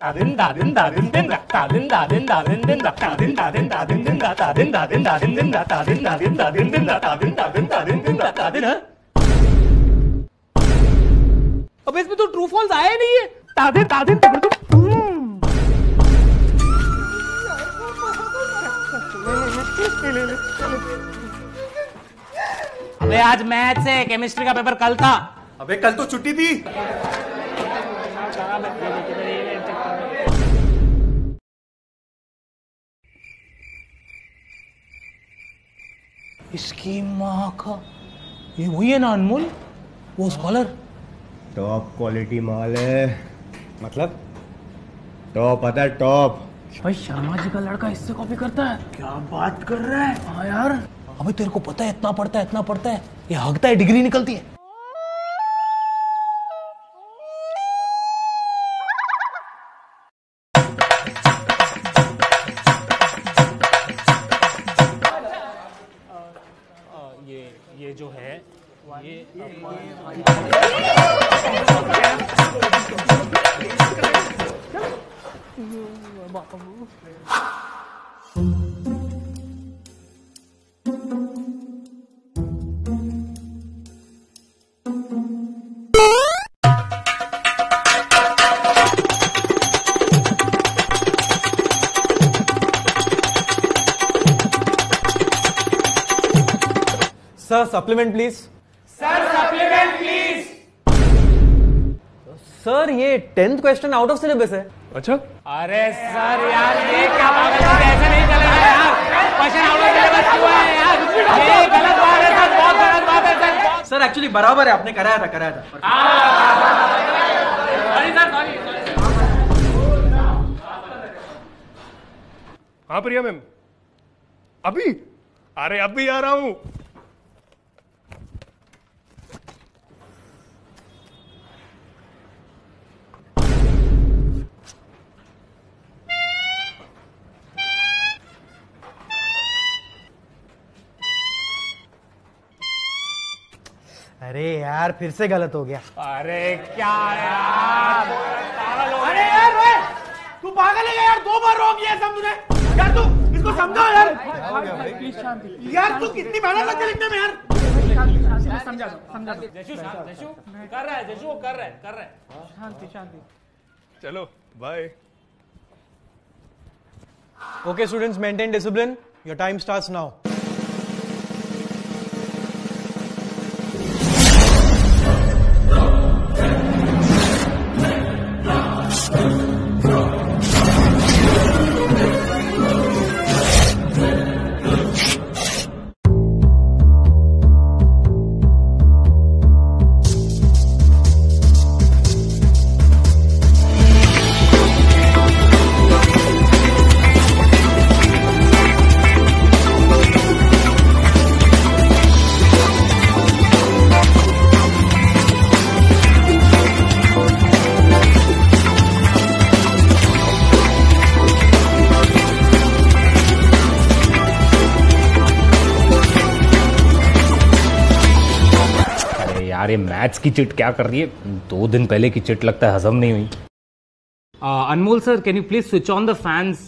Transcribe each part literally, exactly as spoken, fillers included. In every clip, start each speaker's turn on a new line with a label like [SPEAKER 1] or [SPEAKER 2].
[SPEAKER 1] अब इसमें तो ट्रू फॉल्स आया नहीं है। तादिन तादिन अबे आज मैथ है, केमिस्ट्री का पेपर कल था।
[SPEAKER 2] अबे कल तो छुट्टी थी।
[SPEAKER 1] इसकी माँ का, ये वही है ना अनमोल, वो स्कॉलर।
[SPEAKER 3] टॉप क्वालिटी माल है, मतलब टॉप आता है टॉप।
[SPEAKER 1] भाई शर्मा जी का लड़का इससे कॉपी करता है?
[SPEAKER 3] क्या बात कर रहा है?
[SPEAKER 1] हाँ यार, अबे तेरे को पता है इतना पढ़ता है इतना पढ़ता है, ये हकता है डिग्री निकलती है। ये ये जो है ये,
[SPEAKER 4] sir supplement please.
[SPEAKER 1] Sir supplement please.
[SPEAKER 4] Sir ये tenth question out of syllabus है।
[SPEAKER 2] अच्छा,
[SPEAKER 1] अरे सर यार ये क्या पागल, ऐसा नहीं चलेगा यार। क्वेश्चन आउट ऑफ सिलेबस क्यों है यार? ये गलत बात है सर, बहुत गलत बात है सर।
[SPEAKER 4] सर एक्चुअली बराबर है, आपने कराया था कराया था
[SPEAKER 1] सॉरी सर, सॉरी।
[SPEAKER 2] हाँ प्रिया मैम, अभी अरे अभी आ रहा हूं।
[SPEAKER 4] अरे यार फिर से गलत हो गया।
[SPEAKER 1] अरे क्या यार,
[SPEAKER 4] अरे यार रे, तू पागल है यार, दो बार रोक दिया सब तुझे यार। तू इसको समझाओ यार। यार तू कितनी मेहनत लगती है लिखने में यार।
[SPEAKER 1] समझा दो समझा दो। जशु जशु कर रहा है, जशु वो कर रहा है कर रहा है। शांति शांति।
[SPEAKER 2] चलो bye.
[SPEAKER 4] Okay students, maintain discipline. Your time starts now.
[SPEAKER 1] यार ये मैथ्स की चिट क्या कर रही है? दो दिन पहले की चिट लगता है हजम नहीं हुई। Anmol sir, can you please switch on the fans?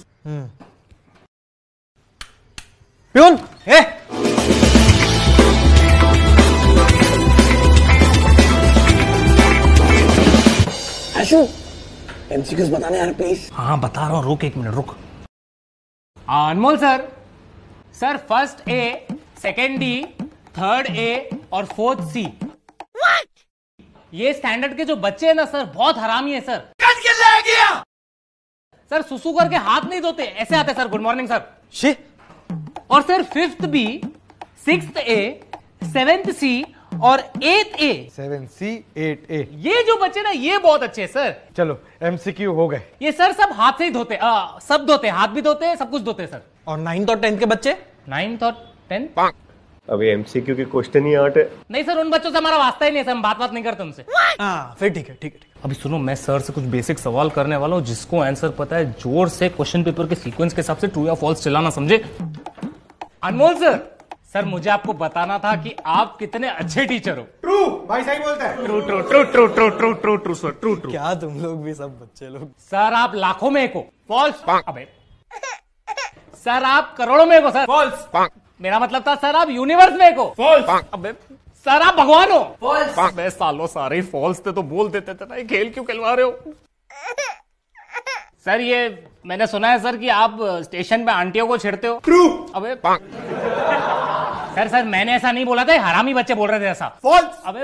[SPEAKER 4] Peon, ए
[SPEAKER 3] आशु, एमसीक्यूज बताना यार प्लीज।
[SPEAKER 1] हाँ बता रहा हूँ, रुक एक मिनट रुक। Anmol sir, sir first A, second D, third A और फोर्थ सी। ये स्टैंडर्ड के जो बच्चे हैं ना सर, बहुत हरामी है सर।
[SPEAKER 4] कट के ले गया
[SPEAKER 1] सर, सुसु करके हाथ नहीं धोते, ऐसे आते सर। Good morning sir.
[SPEAKER 4] शी।
[SPEAKER 1] और sir fifth B, sixth A, seventh C और eight A.
[SPEAKER 4] Seven C eight A,
[SPEAKER 1] ये जो बच्चे ना ये बहुत अच्छे हैं सर।
[SPEAKER 4] चलो एमसीक्यू हो गए।
[SPEAKER 1] ये सर सब हाथ से ही धोते, आ, सब धोते, हाथ भी धोते, सब कुछ धोते सर।
[SPEAKER 4] और नाइन्थ और टेंथ के बच्चे?
[SPEAKER 1] नाइन्थ और टेंथ?
[SPEAKER 3] अभी एमसीक्यू के क्वेश्चन ही आठ है।
[SPEAKER 1] नहीं सर, उन बच्चों से हमारा वास्ता ही नहीं है, हम बात बात नहीं करते उनसे।
[SPEAKER 4] हाँ फिर ठीक है ठीक है।
[SPEAKER 1] अभी सुनो, मैं सर से कुछ बेसिक सवाल करने वाला हूँ, जिसको आंसर पता है जोर से क्वेश्चन पेपर के सीक्वेंस के हिसाब से ट्रू या फॉल्स चिल्लाना, समझे? अनमोल सर, सर मुझे आपको बताना था कि आप कितने अच्छे टीचर हो।
[SPEAKER 4] ट्रू भाई सही बोलता है।
[SPEAKER 2] True true true true true true true true sir true true.
[SPEAKER 5] क्या तुम लोग भी सब बच्चे लोग।
[SPEAKER 1] सर आप लाखों में एक हो।
[SPEAKER 4] फॉल्स।
[SPEAKER 1] अबे सर आप करोड़ों में एक हो सर।
[SPEAKER 4] फॉल्स।
[SPEAKER 1] मेरा मतलब था सर आप यूनिवर्स में एक हो।
[SPEAKER 4] फॉल्स।
[SPEAKER 1] अबे सर आप भगवान हो।
[SPEAKER 4] फॉल्स।
[SPEAKER 2] मैं सालों सारे फॉल्स थे तो बोल देते थे ना, ये खेल क्यों खिलवा रहे हो?
[SPEAKER 1] सर ये मैंने सुना है सर कि आप स्टेशन पे आंटियों को छेड़ते हो।
[SPEAKER 4] ट्रू।
[SPEAKER 1] अबे सर सर मैंने ऐसा नहीं बोला था, हरामी बच्चे बोल रहे थे ऐसा।
[SPEAKER 4] फॉल्स।
[SPEAKER 1] अबे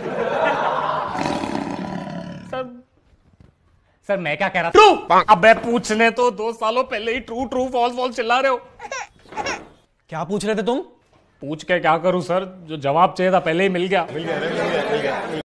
[SPEAKER 1] सर सर मैं क्या कह रहा था?
[SPEAKER 2] ट्रू। अबे पूछने तो दो सालों पहले ही ट्रू ट्रू फॉल्स फॉल्स चिल्ला रहे हो।
[SPEAKER 5] क्या पूछ रहे थे तुम?
[SPEAKER 2] पूछ के क्या करूं सर, जो जवाब चाहिए था पहले ही मिल गया।